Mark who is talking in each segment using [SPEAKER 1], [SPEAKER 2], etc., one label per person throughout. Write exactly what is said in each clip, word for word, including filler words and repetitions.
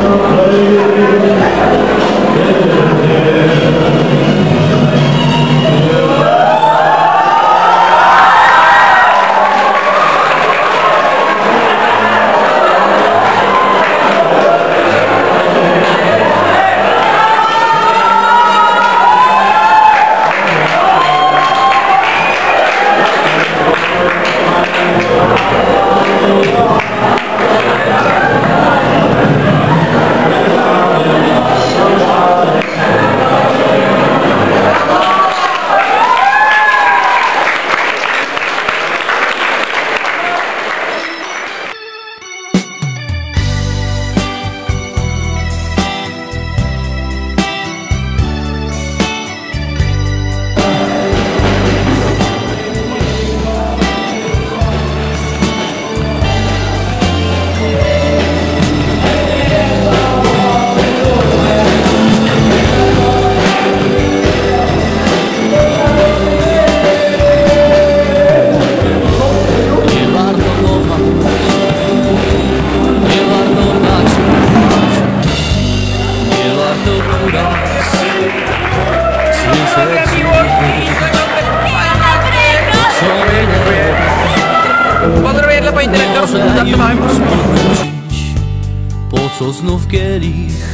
[SPEAKER 1] Po co znów kielich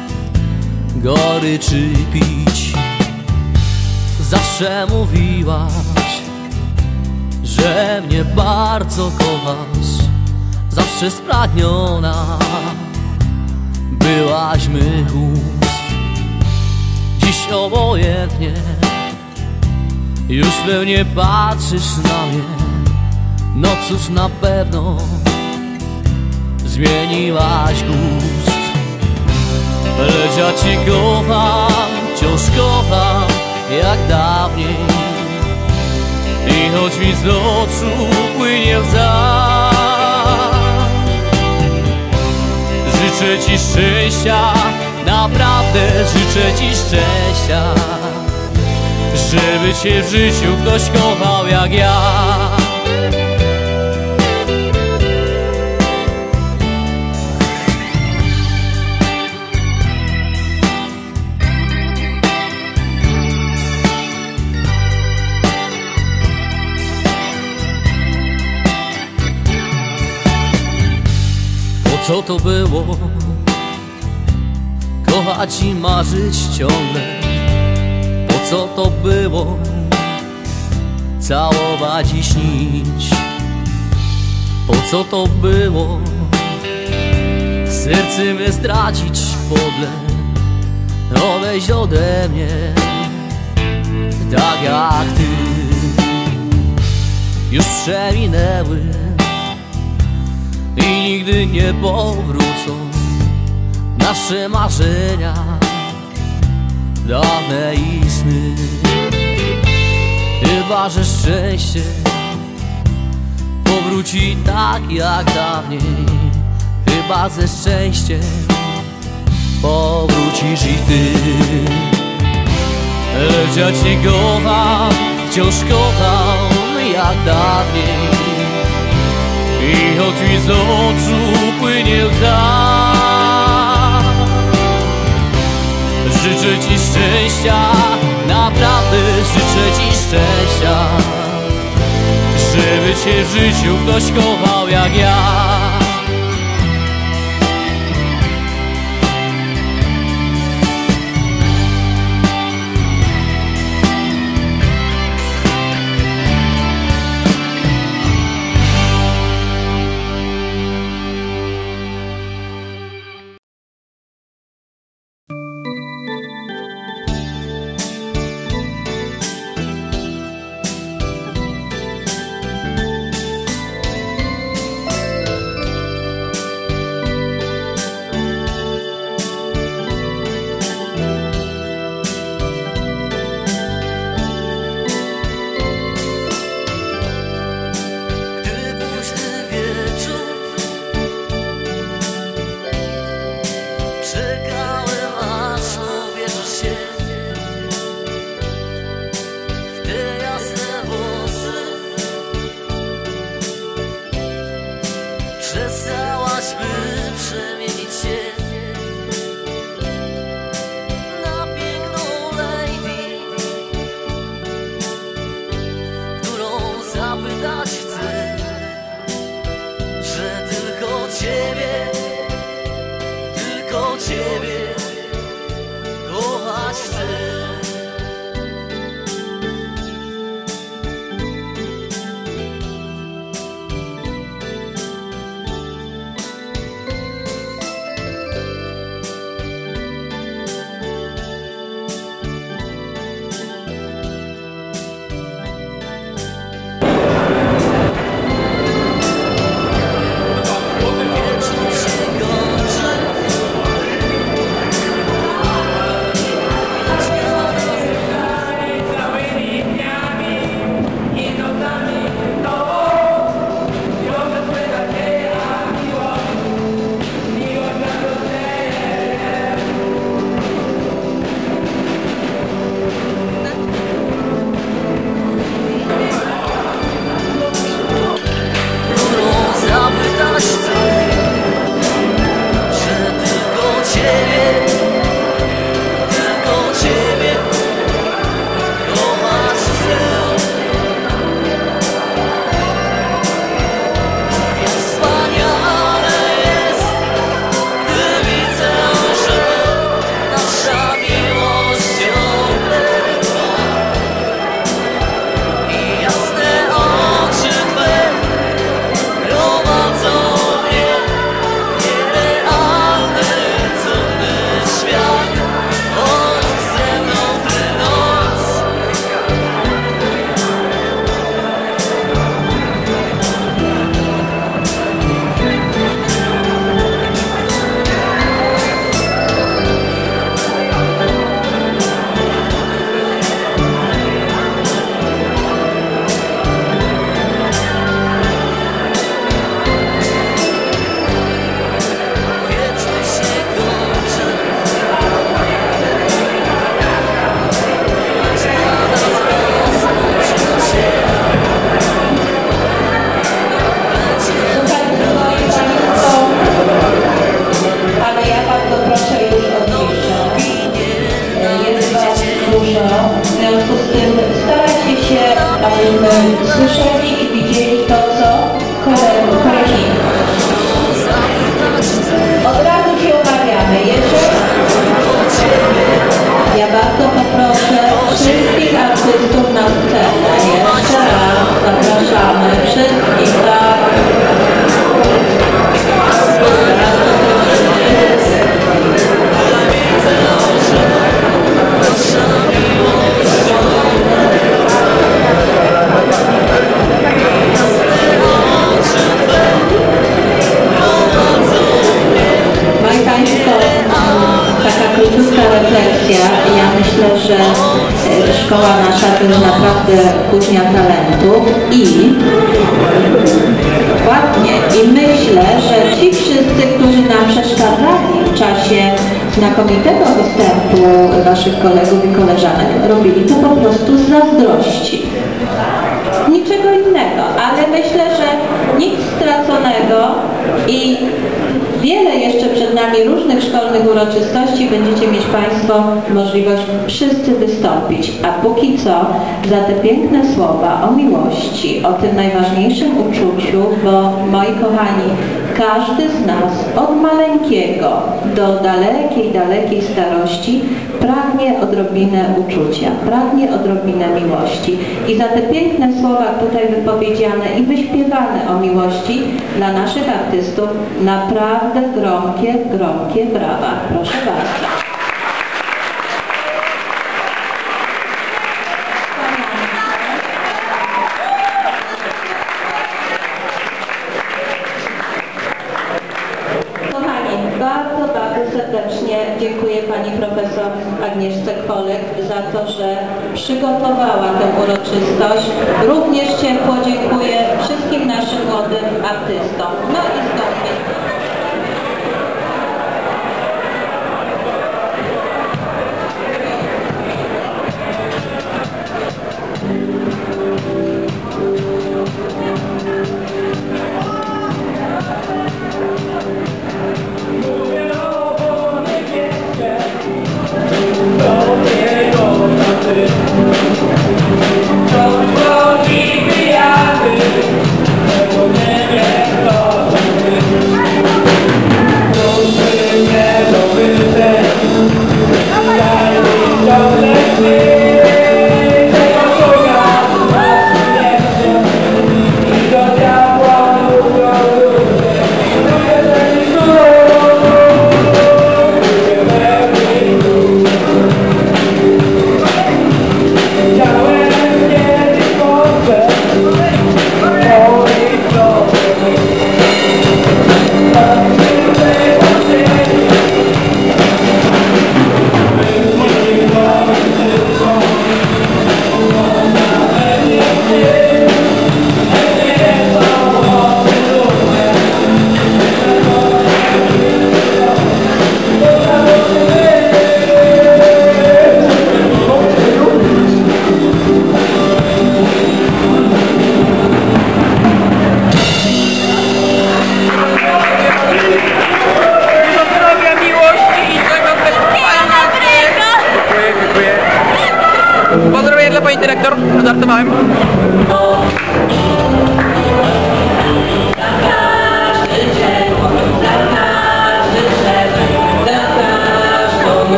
[SPEAKER 1] goryczy pić? Zawsze mówiłaś, że mnie bardzo kochasz. Zawsze spragniona byłaś mych ust. Dziś obojętnie już pewnie patrzysz na mnie. No cóż, na pewno zmieniłaś gust. Lecz ja cię kocham, wciąż kocham jak dawniej. I choć mi z oczu płynie łza, życzę ci szczęścia, naprawdę życzę ci szczęścia, żeby cię w życiu ktoś kochał jak ja. Co to było? Kochać i marzyć ciągle. Po co to było? Całować i śnić. Po co to było? Serce me zdradzić podle, odejść ode mnie, tak jak ty. Już przeminęły i nigdy nie powrócą nasze marzenia, dawne i sny. Chyba że szczęście powróci tak jak dawniej. Chyba ze szczęściem powrócisz i ty. Lecz ja cię kocham, wciąż kocham jak dawniej. I choć mi z oczu płynie łza, życzę ci szczęścia, naprawdę życzę ci szczęścia, żeby cię w życiu ktoś kochał jak ja. Ciebie kochać chcę.
[SPEAKER 2] Słyszeli i widzieli to, co koleżanki. Od razu się umawiamy. Jeżeli ja bardzo poproszę wszystkich artystów na scenę. Jeszcze raz zapraszamy wszystkich, tak? Refleksja. Ja myślę, że szkoła nasza to jest naprawdę kuchnia talentu i ładnie. I myślę, że ci wszyscy, którzy nam przeszkadzali w czasie znakomitego występu naszych kolegów i koleżanek, robili to po prostu z zazdrości. Niczego innego, ale myślę, że nic straconego i wiele jeszcze przed nami różnych szkolnych uroczystości będziecie mieć Państwo możliwość wszyscy wystąpić. A póki co za te piękne słowa o miłości, o tym najważniejszym uczuciu, bo moi kochani, każdy z nas od maleńkiego do dalekiej, dalekiej starości pragnie odrobinę uczucia, pragnie odrobinę miłości. I za te piękne słowa tutaj wypowiedziane i wyśpiewane o miłości dla naszych artystów naprawdę gromkie, gromkie brawa. Proszę bardzo. Bardzo, bardzo serdecznie dziękuję Pani Profesor Agnieszce Kwolek za to, że przygotowała tę uroczystość. Również ciepło dziękuję wszystkim naszym młodym artystom. No i zgodę.